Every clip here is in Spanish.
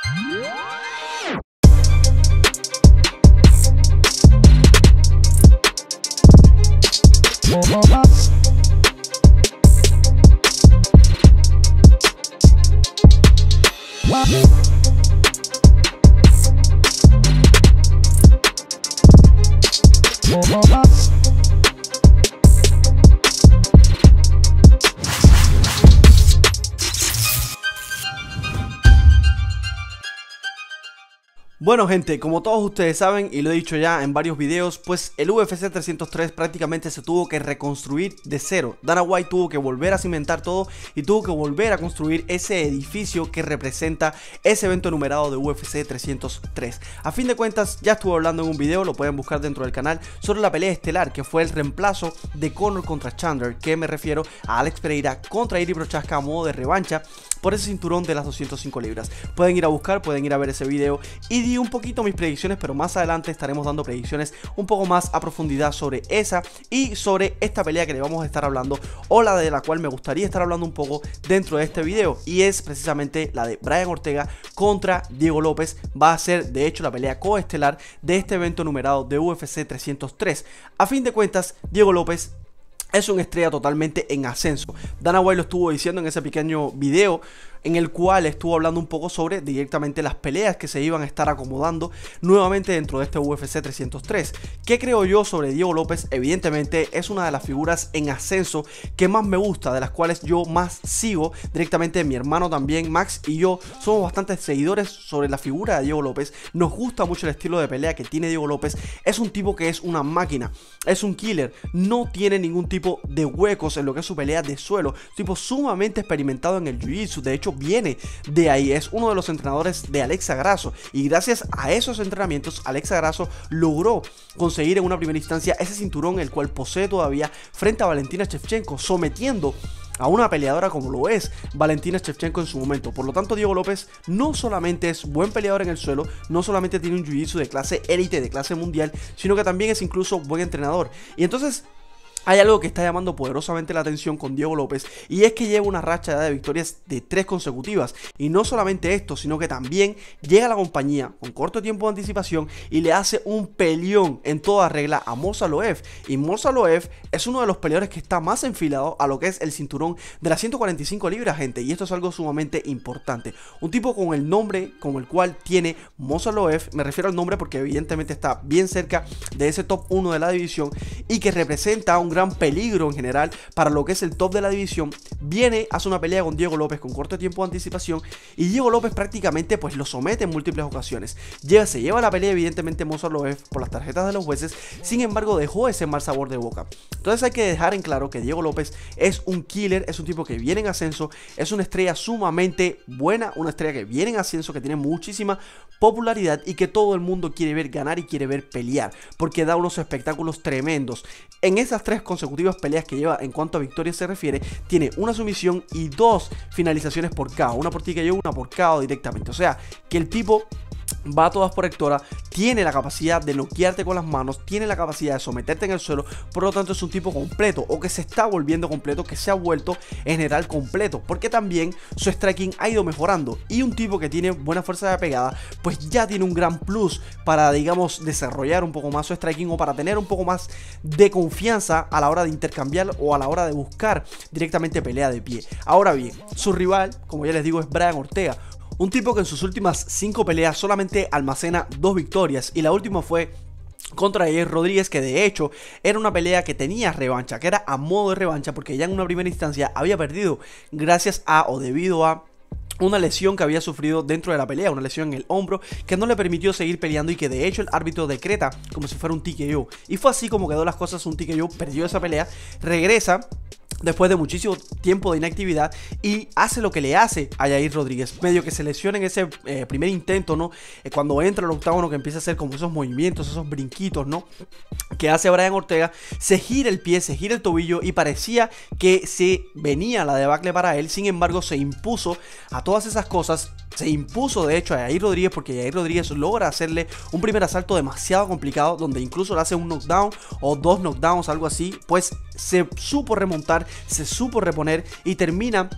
Bueno gente, como todos ustedes saben y lo he dicho ya en varios videos, pues el UFC 303 prácticamente se tuvo que reconstruir de cero. Dana White tuvo que volver a cimentar todo y tuvo que volver a construir ese edificio que representa ese evento numerado de UFC 303. A fin de cuentas ya estuve hablando en un video, lo pueden buscar dentro del canal, sobre la pelea estelar que fue el reemplazo de Conor contra Chandler, que me refiero a Alex Pereira contra Jiri Prochazka a modo de revancha por ese cinturón de las 205 libras. Pueden ir a buscar, pueden ir a ver ese video y di un poquito mis predicciones, pero más adelante estaremos dando predicciones un poco más a profundidad sobre esa y sobre esta pelea que le vamos a estar hablando, o la de la cual me gustaría estar hablando un poco dentro de este video, y es precisamente la de Brian Ortega contra Diego López. Va a ser de hecho la pelea coestelar de este evento numerado de UFC 303. A fin de cuentas, Diego López es una estrella totalmente en ascenso. Dana White lo estuvo diciendo en ese pequeño video en el cual estuvo hablando un poco sobre directamente las peleas que se iban a estar acomodando nuevamente dentro de este UFC 303. ¿Qué creo yo sobre Diego López? Evidentemente es una de las figuras en ascenso que más me gusta, de las cuales yo más sigo. Directamente mi hermano también, Max, y yo somos bastantes seguidores sobre la figura de Diego López. Nos gusta mucho el estilo de pelea que tiene Diego López. Es un tipo que es una máquina, es un killer, no tiene ningún tipo de huecos en lo que es su pelea de suelo. Tipo sumamente experimentado en el jiu-jitsu, de hecho viene de ahí, es uno de los entrenadores de Alexa Grasso, y gracias a esos entrenamientos Alexa Grasso logró conseguir en una primera instancia ese cinturón, el cual posee todavía frente a Valentina Shevchenko, sometiendo a una peleadora como lo es Valentina Shevchenko en su momento. Por lo tanto, Diego López no solamente es buen peleador en el suelo, no solamente tiene un jiu-jitsu de clase élite, de clase mundial, sino que también es incluso buen entrenador. Y entonces hay algo que está llamando poderosamente la atención con Diego López, y es que lleva una racha de victorias de 3 consecutivas. Y no solamente esto, sino que también llega a la compañía con corto tiempo de anticipación y le hace un peleón en toda regla a Morsaloev. Y Morsaloev es uno de los peleadores que está más enfilado a lo que es el cinturón de las 145 libras, gente. Y esto es algo sumamente importante. Un tipo con el nombre con el cual tiene Morsaloev, me refiero al nombre porque evidentemente está bien cerca de ese top 1 de la división y que representa un gran peligro en general para lo que es el top de la división. Viene, hace una pelea con Diego López con corto tiempo de anticipación y Diego López prácticamente pues lo somete en múltiples ocasiones. Se lleva la pelea evidentemente Morsaloev por las tarjetas de los jueces, sin embargo dejó ese mal sabor de boca. Entonces hay que dejar en claro que Diego López es un killer, es un tipo que viene en ascenso, es una estrella sumamente buena, una estrella que viene en ascenso, que tiene muchísima popularidad y que todo el mundo quiere ver ganar y quiere ver pelear, porque da unos espectáculos tremendos. En esas 3 consecutivas peleas que lleva en cuanto a victorias se refiere, tiene una sumisión y 2 finalizaciones por KO, una por TKO, una por KO directamente. O sea, que el tipo va a todas por hectora, tiene la capacidad de noquearte con las manos, tiene la capacidad de someterte en el suelo. Por lo tanto es un tipo completo, o que se está volviendo completo, que se ha vuelto en general completo, porque también su striking ha ido mejorando, y un tipo que tiene buena fuerza de pegada pues ya tiene un gran plus para, digamos, desarrollar un poco más su striking, o para tener un poco más de confianza a la hora de intercambiar o a la hora de buscar directamente pelea de pie. Ahora bien, su rival, como ya les digo, es Brian Ortega, un tipo que en sus últimas 5 peleas solamente almacena 2 victorias, y la última fue contra Jair Rodríguez, que de hecho era una pelea que tenía revancha, que era a modo de revancha, porque ya en una primera instancia había perdido gracias a, o debido a, una lesión que había sufrido dentro de la pelea, una lesión en el hombro que no le permitió seguir peleando, y que de hecho el árbitro decreta como si fuera un TKO, y fue así como quedó las cosas, un TKO. Perdió esa pelea, regresa después de muchísimo tiempo de inactividad y hace lo que le hace a Jair Rodríguez, medio que se lesiona en ese primer intento, ¿no? Cuando entra al octágono, que empieza a hacer como esos movimientos, esos brinquitos, ¿no? Que hace Brian Ortega, se gira el pie, se gira el tobillo y parecía que se venía la debacle para él. Sin embargo, se impuso a todas esas cosas, se impuso de hecho a Jair Rodríguez, porque Jair Rodríguez logra hacerle un primer asalto demasiado complicado, donde incluso le hace un knockdown o 2 knockdowns, algo así. Pues se supo remontar, se supo reponer y termina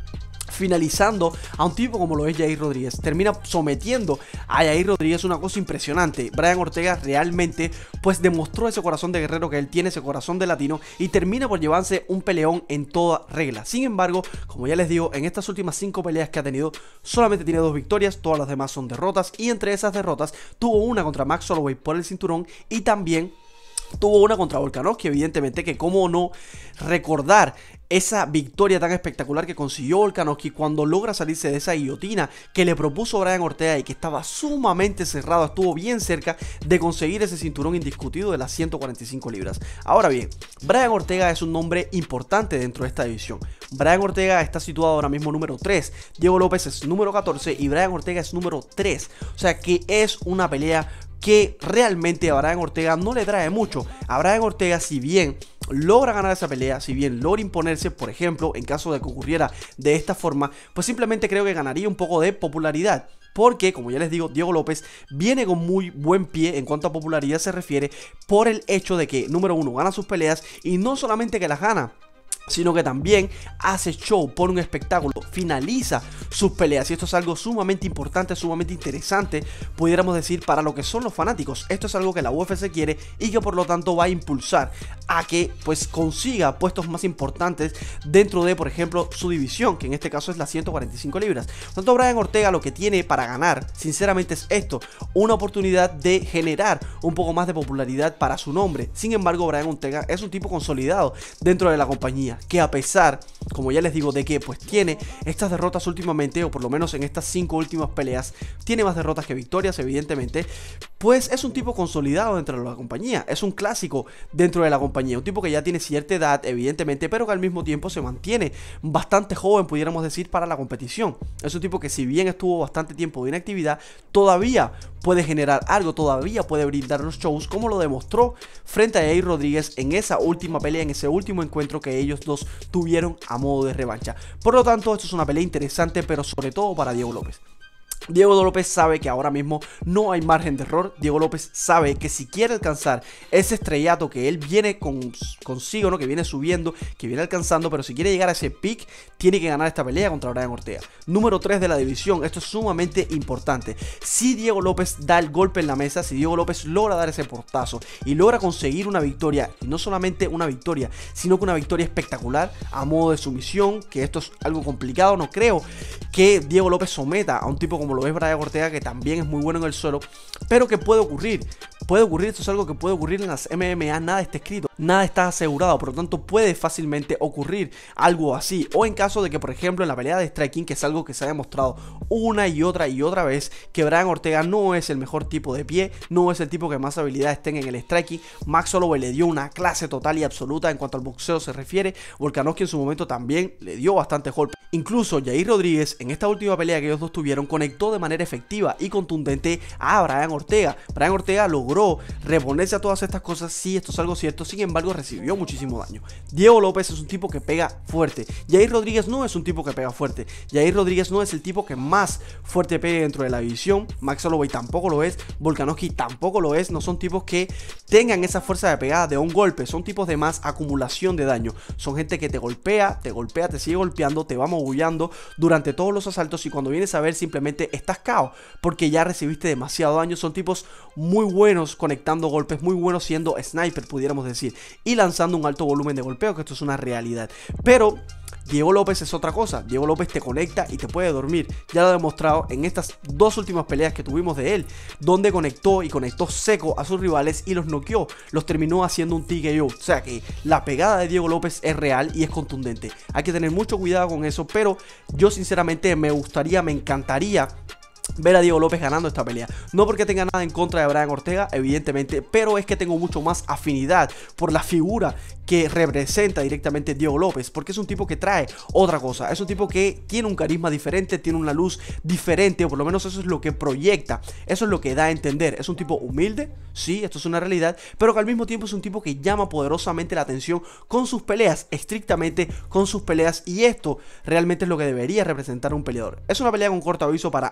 finalizando a un tipo como lo es Yair Rodríguez. Termina sometiendo a Yair Rodríguez, una cosa impresionante. Brian Ortega realmente pues demostró ese corazón de guerrero que él tiene, ese corazón de latino, y termina por llevarse un peleón en toda regla. Sin embargo, como ya les digo, en estas últimas 5 peleas que ha tenido, solamente tiene 2 victorias, todas las demás son derrotas, y entre esas derrotas tuvo una contra Max Holloway por el cinturón y también tuvo una contra Volkanovski. Evidentemente que cómo no recordar esa victoria tan espectacular que consiguió Volkanovski cuando logra salirse de esa guillotina que le propuso Brian Ortega y que estaba sumamente cerrado, estuvo bien cerca de conseguir ese cinturón indiscutido de las 145 libras. Ahora bien, Brian Ortega es un nombre importante dentro de esta división. Brian Ortega está situado ahora mismo número 3, Diego López es número 14 y Brian Ortega es número 3, o sea que es una pelea que realmente a Brian Ortega no le trae mucho. A Brian Ortega, si bien logra ganar esa pelea, si bien logra imponerse, por ejemplo, en caso de que ocurriera de esta forma, pues simplemente creo que ganaría un poco de popularidad. Porque, como ya les digo, Diego López viene con muy buen pie en cuanto a popularidad se refiere, por el hecho de que, número 1, gana sus peleas y no solamente que las gana, sino que también hace show, pone un espectáculo, finaliza sus peleas, y esto es algo sumamente importante, sumamente interesante, pudiéramos decir, para lo que son los fanáticos. Esto es algo que la UFC quiere y que por lo tanto va a impulsar a que pues consiga puestos más importantes dentro de, por ejemplo, su división, que en este caso es las 145 libras. Por tanto, Brian Ortega lo que tiene para ganar, sinceramente, es esto, una oportunidad de generar un poco más de popularidad para su nombre. Sin embargo, Brian Ortega es un tipo consolidado dentro de la compañía, que a pesar, como ya les digo, de que pues tiene estas derrotas últimamente, o por lo menos en estas 5 últimas peleas, tiene más derrotas que victorias, evidentemente, pues es un tipo consolidado dentro de la compañía, es un clásico dentro de la compañía, un tipo que ya tiene cierta edad, evidentemente, pero que al mismo tiempo se mantiene bastante joven, pudiéramos decir, para la competición. Es un tipo que, si bien estuvo bastante tiempo de inactividad, todavía puede generar algo, todavía puede brindar los shows, como lo demostró frente a Yair Rodríguez en esa última pelea, en ese último encuentro que ellos dos tuvieron a modo de revancha. Por lo tanto, esto es una pelea interesante, pero sobre todo para Diego López. Diego López sabe que ahora mismo no hay margen de error. Diego López sabe que si quiere alcanzar ese estrellato que él viene consigo, ¿no? Que viene subiendo, que viene alcanzando, pero si quiere llegar a ese pick, tiene que ganar esta pelea contra Brian Ortega. Número 3 de la división, esto es sumamente importante. Si Diego López da el golpe en la mesa, si Diego López logra dar ese portazo y logra conseguir una victoria, y no solamente una victoria, sino que una victoria espectacular a modo de sumisión, que esto es algo complicado, no creo que Diego López someta a un tipo como lo es Brian Ortega, que también es muy bueno en el suelo, pero que puede ocurrir, esto es algo que puede ocurrir en las MMA, nada está escrito, nada está asegurado, por lo tanto puede fácilmente ocurrir algo así, o en caso de que, por ejemplo, en la pelea de striking, que es algo que se ha demostrado una y otra vez, que Brian Ortega no es el mejor tipo de pie, no es el tipo que más habilidades tenga en el striking. Max Holloway le dio una clase total y absoluta en cuanto al boxeo se refiere, Volkanovski en su momento también le dio bastante golpe. Incluso Yair Rodríguez, en esta última pelea que ellos dos tuvieron, conectó de manera efectiva y contundente a Brian Ortega. Brian Ortega logró reponerse a todas estas cosas, sí, esto es algo cierto, sin embargo recibió muchísimo daño. Diego López es un tipo que pega fuerte, Yair Rodríguez no es un tipo que pega fuerte, Yair Rodríguez no es el tipo que más fuerte pegue dentro de la división, Max Holloway tampoco lo es, Volkanovski tampoco lo es, no son tipos que tengan esa fuerza de pegada de un golpe, son tipos de más acumulación de daño, son gente que te golpea, te sigue golpeando, te va mogullando durante todos los asaltos, y cuando vienes a ver simplemente estás KO porque ya recibiste demasiado daño. Son tipos muy buenos conectando golpes, muy buenos siendo sniper, pudiéramos decir, y lanzando un alto volumen de golpeo, que esto es una realidad. Pero Diego López es otra cosa, Diego López te conecta y te puede dormir, ya lo ha demostrado en estas 2 últimas peleas que tuvimos de él, donde conectó seco a sus rivales y los noqueó, los terminó haciendo un TKO, o sea que la pegada de Diego López es real y es contundente, hay que tener mucho cuidado con eso, pero yo sinceramente me encantaría ver a Diego López ganando esta pelea. No porque tenga nada en contra de Brian Ortega, evidentemente, pero es que tengo mucho más afinidad por la figura que representa directamente Diego López, porque es un tipo que trae otra cosa, es un tipo que tiene un carisma diferente, tiene una luz diferente, o por lo menos eso es lo que proyecta, eso es lo que da a entender. Es un tipo humilde, sí, esto es una realidad, pero que al mismo tiempo es un tipo que llama poderosamente la atención con sus peleas, estrictamente con sus peleas, y esto realmente es lo que debería representar un peleador. Es una pelea con corto aviso para ambos,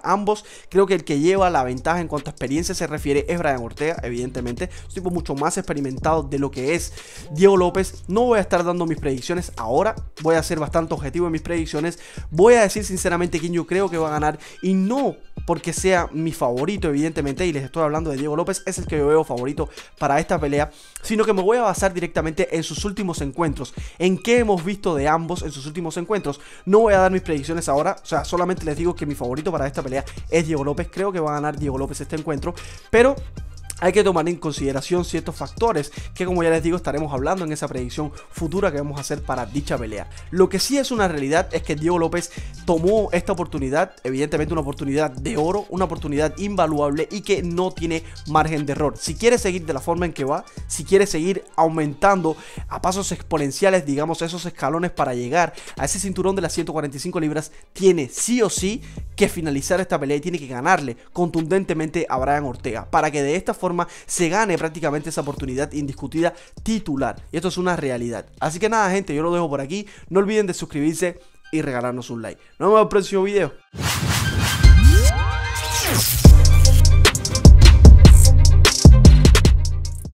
creo que el que lleva la ventaja en cuanto a experiencia se refiere es Brian Ortega, evidentemente. Es un tipo mucho más experimentado de lo que es Diego López. No voy a estar dando mis predicciones ahora, voy a ser bastante objetivo en mis predicciones. Voy a decir sinceramente quién yo creo que va a ganar, y no porque sea mi favorito, evidentemente, y les estoy hablando de Diego López, es el que yo veo favorito para esta pelea, sino que me voy a basar directamente en sus últimos encuentros, en qué hemos visto de ambos en sus últimos encuentros. No voy a dar mis predicciones ahora, o sea, solamente les digo que mi favorito para esta pelea es Diego López. Creo que va a ganar Diego López este encuentro, pero hay que tomar en consideración ciertos factores que, como ya les digo, estaremos hablando en esa predicción futura que vamos a hacer para dicha pelea. Lo que sí es una realidad es que Diego López tomó esta oportunidad, evidentemente una oportunidad de oro, una oportunidad invaluable y que no tiene margen de error. Si quiere seguir de la forma en que va, si quiere seguir aumentando a pasos exponenciales, digamos, esos escalones para llegar a ese cinturón de las 145 libras, tiene sí o sí que finalizar esta pelea y tiene que ganarle contundentemente a Brian Ortega, para que de esta forma se gane prácticamente esa oportunidad indiscutida titular. Y esto es una realidad. Así que nada, gente, yo lo dejo por aquí. No olviden de suscribirse y regalarnos un like. Nos vemos en el próximo video.